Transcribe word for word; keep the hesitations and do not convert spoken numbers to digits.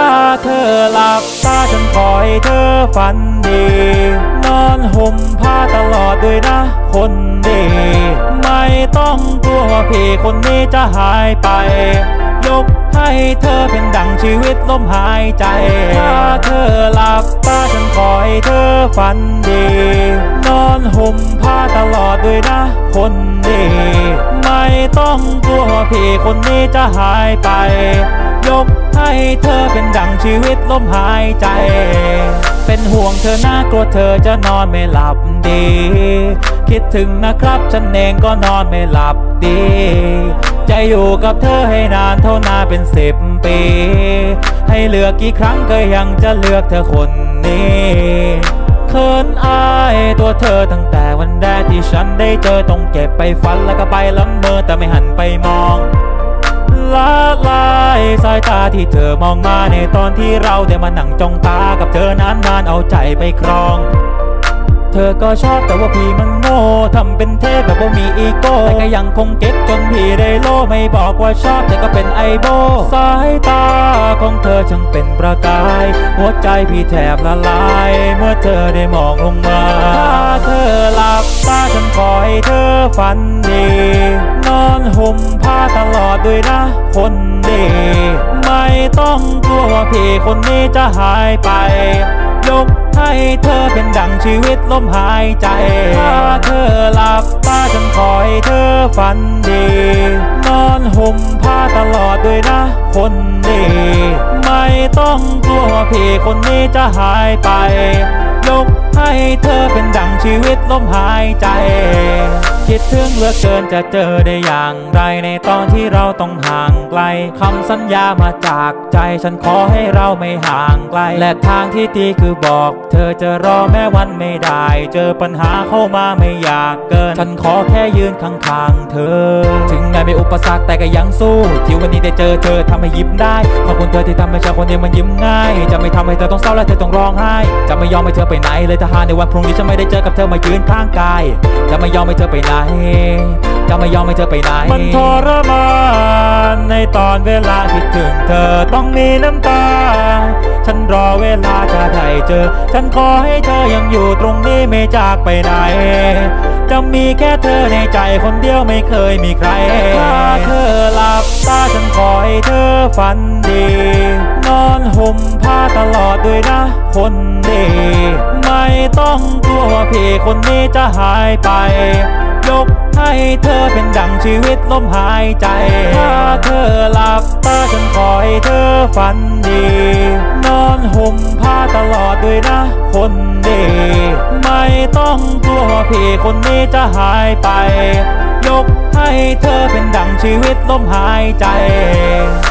ถ้าเธอหลับตาฉันขอให้เธอฝันดีนอนห่มผ้าตลอดด้วยนะคนดีไม่ต้องกลัวว่าพี่คนนี้จะหายไปยกให้เธอเป็นดั่งชีวิตลมหายใจถ้าเธอหลับตาฉันขอให้เธอฝันดีนอนห่มผ้าตลอดด้วยนะคนดีไม่ต้องกลัวว่าพี่คนนี้จะหายไปยกให้เธอเป็นดั่งชีวิตลมหายใจเป็นห่วงเธอนะกลัวเธอจะนอนไม่หลับดีคิดถึงนะครับฉันเองก็นอนไม่หลับดีจะอยู่กับเธอให้นานเท่านานเป็นสิบปีให้เลือกกี่ครั้งก็ยังจะเลือกเธอคนนี้เขินอายตัวเธอตั้งแต่วันแรกที่ฉันได้เจอต้องเก็บไปฝันแล้วก็ไปละเมอแต่ไม่หันไปมองละลายสายตาที่เธอมองมาในตอนที่เราได้มานั่งจ้องตากับเธอนานๆเอาใจไปครองเธอก็ชอบแต่ว่าพี่มันโง่ทำเป็นเทพแบบว่ามีอีโก้แต่ก็ยังคงเก็บจนพี่ได้โลไม่บอกว่าชอบแต่ก็เป็นไอโบสายตาของเธอช่างเป็นประกายหัวใจพี่แทบละลายเมื่อเธอได้มองลงมาถ้าเธอหลับตาฉันขอให้เธอฝันดีนอนห่มผ้าตลอดด้วยนะคนดีไม่ต้องกลัวว่าพี่คนนี้จะหายไปยกให้เธอเป็นดั่งชีวิตลมหายใจถ้าเธอหลับตาฉันขอให้เธอฝันดีนอนห่มผ้าตลอดด้วยนะคนดีไม่ต้องกลัวว่าพี่คนนี้จะหายไปยกให้เธอเป็นดั่งชีวิตลมหายใจคิดถึงเหลือเกินจะเจอได้อย่างไรในตอนที่เราต้องห่างไกลคำสัญญามาจากใจฉันขอให้เราไม่ห่างไกลและทางที่ดีคือบอกเธอจะรอแม้วันไม่ได้เจอปัญหาเข้ามาไม่อยากเกินฉันขอแค่ยืนข้างๆเธอถึงแม้มีอุปสรรคแต่ก็ยังสู้ที่วันนี้ได้เจอเธอทำให้ยิ้มได้ขอบคุณเธอที่ทำให้ฉันคนนี้มันยิ้มง่ายจะไม่ทำให้เธอต้องเศร้าและเธอต้องร้องไห้จะไม่ยอมให้เธอไปไหนเลยถ้าหากในวันพรุ่งนี้ฉันไม่ได้เจอกับเธอมายืนข้างกายจะไม่ยอมให้เธอไปไหนจะไม่ยอมให้เธอไปไหนมันทรมานในตอนเวลาที่ถึงเธอต้องมีน้ำตาฉันรอเวลาจะได้เจอฉันขอให้เธอยังอยู่ตรงนี้ไม่จากไปไหนจะมีแค่เธอในใจคนเดียวไม่เคยมีใครถ้าเธอหลับตาฉันขอให้เธอฝันดีนอนห่มผ้าตลอดด้วยนะคนดีไม่ต้องกลัวว่าพี่คนนี้จะหายไปยกให้เธอเป็นดั่งชีวิตลมหายใจถ้าเธอหลับตาฉันขอให้เธอฝันดีนอนห่มผ้าตลอดด้วยนะคนดีไม่ต้องกลัวว่าพี่คนนี้จะหายไปยกให้เธอเป็นดั่งชีวิตลมหายใจ